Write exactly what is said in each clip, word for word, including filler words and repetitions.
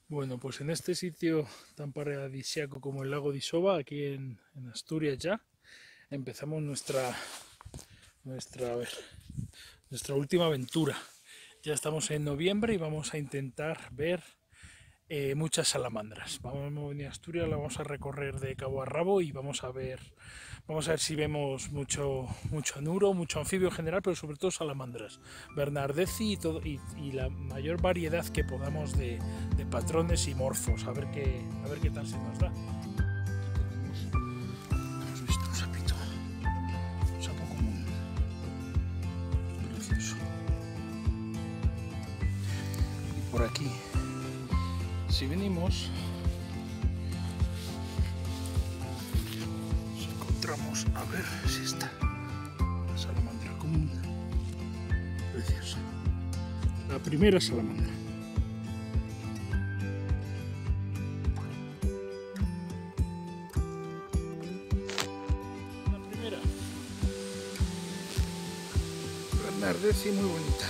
Bueno, pues en este sitio tan paradisíaco como el lago de Isoba, aquí en, en Asturias ya, empezamos nuestra, nuestra, a ver, nuestra última aventura. Ya estamos en noviembre y vamos a intentar ver eh, muchas salamandras. Vamos a venir a Asturias, la vamos a recorrer de cabo a rabo y vamos a ver, vamos a ver si vemos mucho, mucho anuro, mucho anfibio en general, pero sobre todo salamandras, bernardesii y, todo, y, y la mayor variedad que podamos de, de patrones y morfos. A ver qué, a ver qué tal se nos da. Hemos visto un sapito, un sapo común, precioso. Y por aquí, si venimos, nos encontramos, a ver si está la salamandra común, preciosa, la primera salamandra. La primera, bernardesii, muy bonita.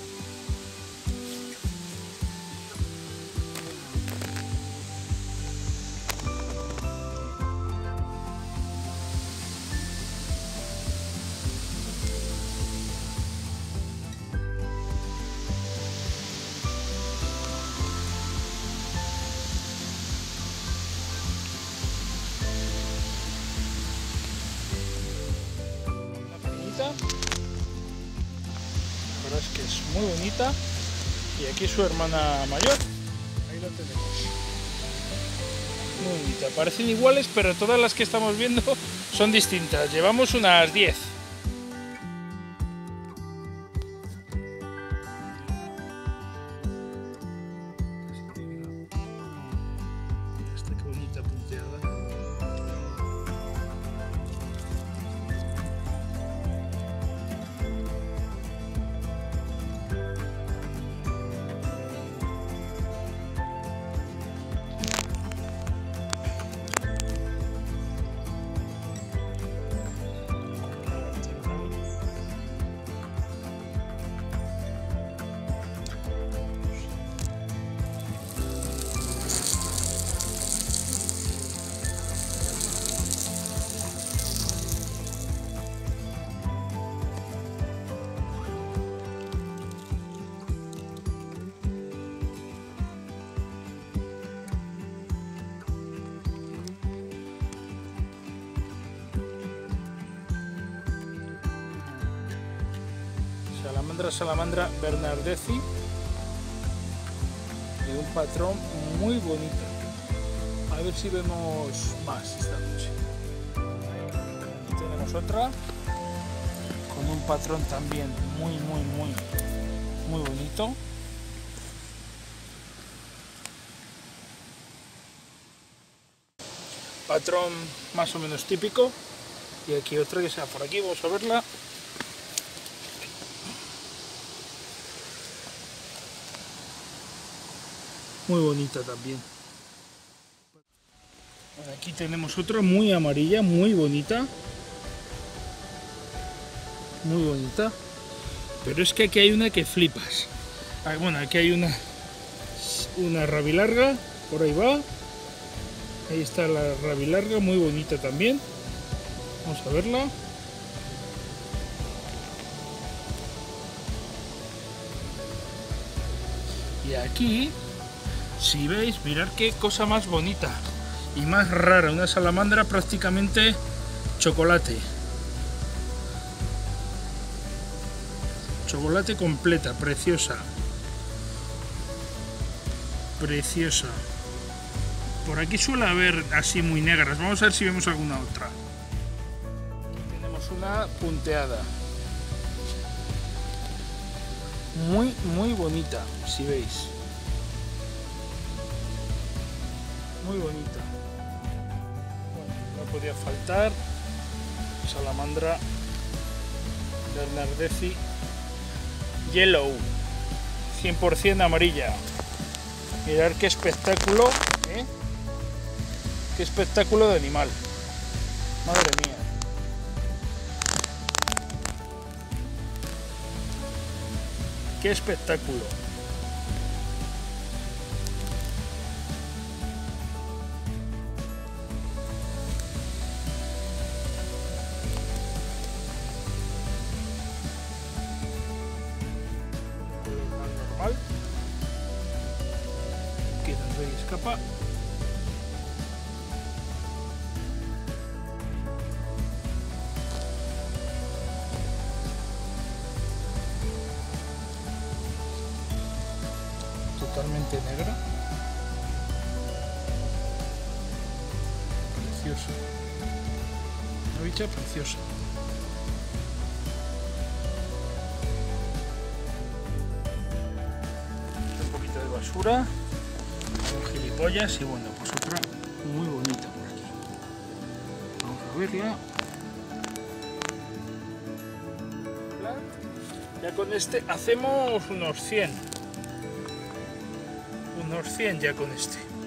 La verdad es que es muy bonita. Y aquí su hermana mayor, ahí lo tenemos, muy bonita. Parecen iguales, pero todas las que estamos viendo son distintas. Llevamos unas diez. Esta qué bonita punteada. Salamandra, salamandra bernardesii, de un patrón muy bonito. A ver si vemos más esta noche. Aquí tenemos otra con un patrón también muy, muy, muy, muy bonito. Patrón más o menos típico. Y aquí otra que sea por aquí, vamos a verla. Muy bonita también. Aquí tenemos otra muy amarilla, muy bonita. Muy bonita. Pero es que aquí hay una que flipas. Bueno, aquí hay una, una rabilarga, por ahí va. Ahí está la rabilarga, muy bonita también. Vamos a verla. Y aquí, si veis, mirad qué cosa más bonita y más rara, una salamandra prácticamente chocolate. Chocolate completa, preciosa. Preciosa. Por aquí suele haber así muy negras. Vamos a ver si vemos alguna otra. Aquí tenemos una punteada. Muy, muy bonita, si veis. Muy bonita. Bueno, no podía faltar salamandra bernardesii yellow, cien por cien amarilla. Mirad qué espectáculo, ¿eh? Qué espectáculo de animal. Madre mía. Qué espectáculo. normal, que el rey escapa. Totalmente negra, preciosa, una bicha preciosa. Un poquito de basura, con gilipollas y bueno, pues otra muy bonita por aquí. Vamos a verla. Ya con este hacemos unos cien. Unos cien ya con este.